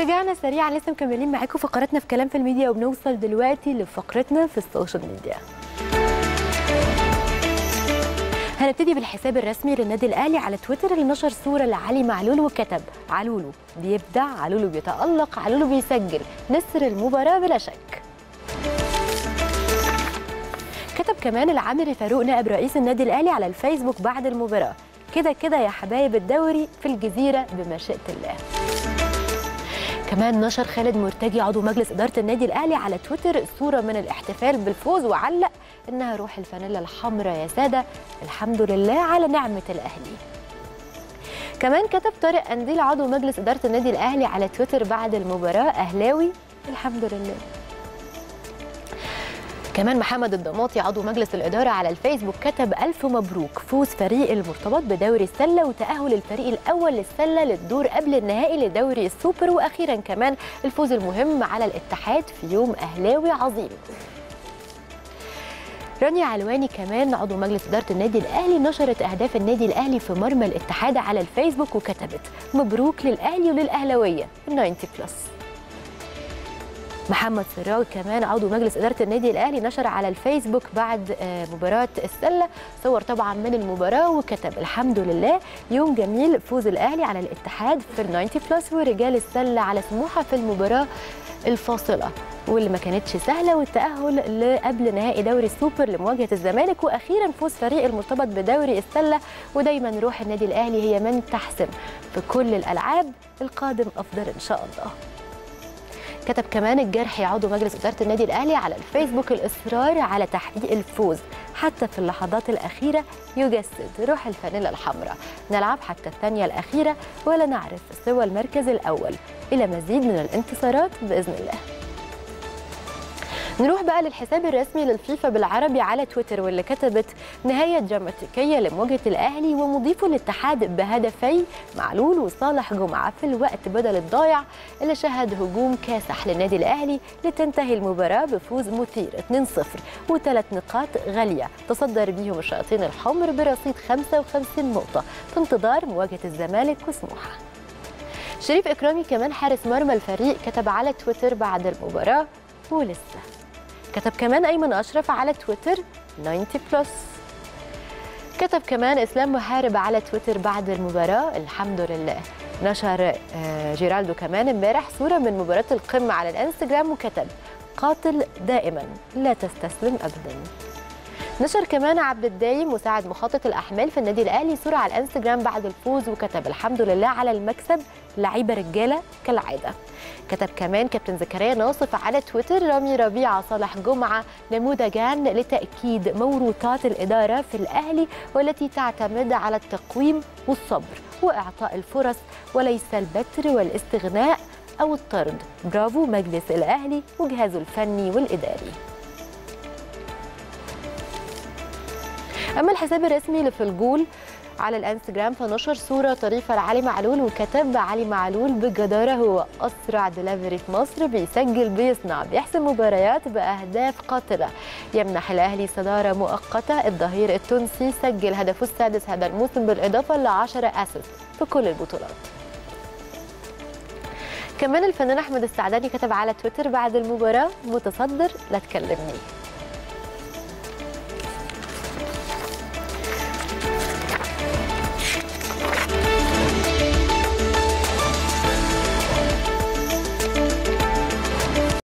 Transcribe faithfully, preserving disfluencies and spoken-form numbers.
ورجعنا سريعا لسه مكملين معاكم فقراتنا في كلام في الميديا، وبنوصل دلوقتي لفقرتنا في السوشيال ميديا. هنبتدي بالحساب الرسمي للنادي الاهلي على تويتر اللي نشر صوره لعلي معلول وكتب: علولو بيبدع، علولو بيتألق، علولو بيسجل، نسر المباراه بلا شك. كتب كمان العامري فاروق نائب رئيس النادي الاهلي على الفيسبوك بعد المباراه: كده كده يا حبايب الدوري في الجزيره بمشيئه الله. كمان نشر خالد مرتجي عضو مجلس إدارة النادي الأهلي على تويتر صورة من الاحتفال بالفوز وعلق إنها روح الفانيلا الحمراء يا سادة، الحمد لله على نعمة الأهلي. كمان كتب طارق قنديل عضو مجلس إدارة النادي الأهلي على تويتر بعد المباراة: أهلاوي الحمد لله. كمان محمد الضماطي عضو مجلس الإدارة على الفيسبوك كتب: ألف مبروك فوز فريق المرتبط بدوري السلة وتأهل الفريق الأول للسلة للدور قبل النهائي لدوري السوبر، وأخيرا كمان الفوز المهم على الاتحاد في يوم أهلاوي عظيم. رانيا علواني كمان عضو مجلس إدارة النادي الأهلي نشرت أهداف النادي الأهلي في مرمى الاتحاد على الفيسبوك وكتبت: مبروك للأهلي وللأهلاوية تسعين بلس. محمد سراج كمان عضو مجلس إدارة النادي الأهلي نشر على الفيسبوك بعد مباراة السلة صور طبعا من المباراة وكتب: الحمد لله يوم جميل، فوز الأهلي على الاتحاد في تسعين بلس ورجال السلة على سموحة في المباراة الفاصلة واللي ما كانتش سهلة، والتأهل قبل نهائي دوري السوبر لمواجهة الزمالك، وأخيرا فوز فريق المرتبط بدوري السلة، ودايما روح النادي الأهلي هي من تحسم في كل الألعاب، القادم أفضل إن شاء الله. كتب كمان الجرحي عضو مجلس إدارة النادي الأهلي على الفيسبوك: الإصرار على تحقيق الفوز حتى في اللحظات الأخيرة يجسد روح الفانيلا الحمراء، نلعب حتى الثانية الأخيرة ولا نعرف سوى المركز الأول، إلى مزيد من الانتصارات بإذن الله. نروح بقى للحساب الرسمي للفيفا بالعربي على تويتر واللي كتبت: نهاية دراماتيكية لمواجهة الأهلي ومضيفه الاتحاد بهدفي معلول وصالح جمعة في الوقت بدل الضايع اللي شهد هجوم كاسح للنادي الأهلي لتنتهي المباراة بفوز مثير اثنين صفر وثلاث نقاط غالية تصدر بيهم الشياطين الحمر برصيد خمسة وخمسين نقطة في انتظار مواجهة الزمالك وسموحة. شريف إكرامي كمان حارس مرمى الفريق كتب على تويتر بعد المباراة: ولسه. كتب كمان أيمن أشرف على تويتر تسعين بلس. كتب كمان إسلام محارب على تويتر بعد المباراة: الحمد لله. نشر جيرالدو كمان امبارح صورة من مباراة القمة على الانستجرام وكتب: قاتل دائما لا تستسلم أبدا. نشر كمان عبد الدايم مساعد مخطط الأحمال في النادي الأهلي صورة على الانستجرام بعد الفوز وكتب: الحمد لله على المكسب، لعيبة رجالة كالعادة. كتب كمان كابتن زكريا ناصف على تويتر: رامي ربيعة صالح جمعة نموذجان لتأكيد موروثات الإدارة في الأهلي والتي تعتمد على التقويم والصبر وإعطاء الفرص وليس البتر والاستغناء أو الطرد. برافو مجلس الأهلي وجهازه الفني والإداري. أما الحساب الرسمي اللي في الجول على الانستجرام فنشر صورة طريفة لعلي معلول وكتب: علي معلول بجدارة هو أسرع دليفري في مصر، بيسجل بيصنع بيحسم مباريات بأهداف قاتلة، يمنح الأهلي صدارة مؤقتة. الظهير التونسي سجل هدفه السادس هذا الموسم بالإضافة لعشرة أسيست في كل البطولات. كمان الفنان أحمد السعداني كتب على تويتر بعد المباراة: متصدر لا تكلمني.